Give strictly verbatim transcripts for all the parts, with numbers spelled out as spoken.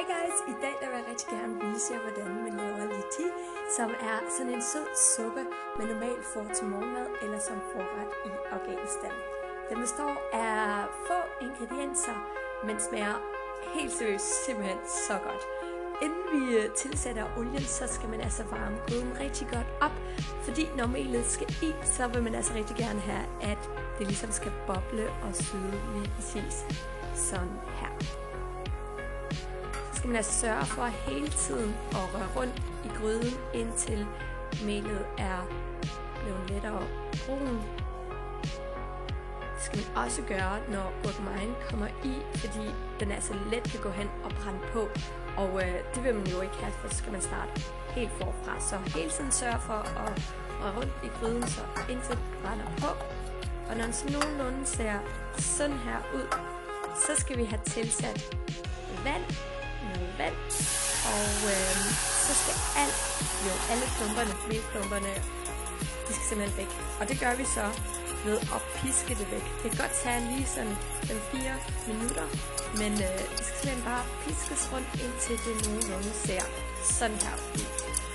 Hej guys, i dag der vil jeg rigtig gerne vise jer, hvordan man laver liti, som er sådan en sød suppe, man normalt får til morgenmad eller som forret i Afghanistan. Den består af få ingredienser, men smager helt seriøst simpelthen så godt. Inden vi tilsætter olien, så skal man altså varme gryden rigtig godt op, fordi når melet skal i, så vil man altså rigtig gerne have, at det ligesom skal boble og syde lige præcis sådan her. Så skal man altså sørge for hele tiden at røre rundt i gryden, indtil melet er blevet lettere brun. Det skal man også gøre, når gurkemejen kommer i, fordi den altså let kan gå hen og brænde på. Og øh, det vil man jo ikke have, for så skal man starte helt forfra. Så hele tiden sørge for at røre rundt i gryden, så indtil den brænder på. Og når den så nogenlunde ser sådan her ud, så skal vi have tilsat vand, noget vand, og øh, så skal alt, jo alle klumperne, melklumperne, de skal simpelthen væk. Og det gør vi så ved at piske det væk. Det kan godt tage lige sådan fem til fire minutter, men øh, det skal simpelthen bare piskes rundt, indtil det nogenlunde ser sådan her ud.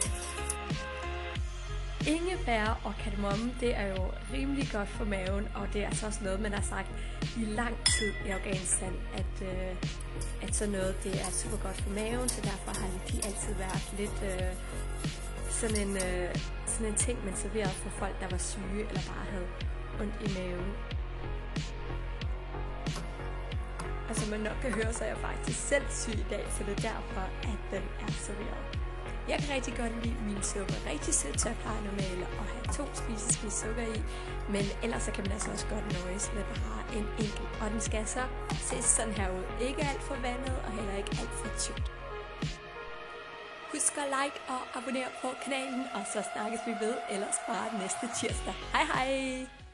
Ingefær og kardemomme, det er jo rimelig godt for maven, og det er altså også noget, man har sagt i lang tid i Afghanistan, at, øh, at sådan noget, det er super godt for maven, så derfor har de altid været lidt øh, sådan, en, øh, sådan en ting, man serverede for folk, der var syge eller bare havde ondt i maven. Og som man nok kan høre, så er jeg faktisk selv syg i dag, så det er derfor, at den er serveret. Jeg kan rigtig godt lide min suppe. Rigtig sødt, så jeg plejer normalt at have to spiseskis sukker i. Men ellers så kan man altså også godt nøjes med bare en enkelt. Og den skal så se sådan her ud. Ikke alt for vandet og heller ikke alt for tykt. Husk at like og abonnere på kanalen, og så snakkes vi ved ellers bare næste tirsdag. Hej hej!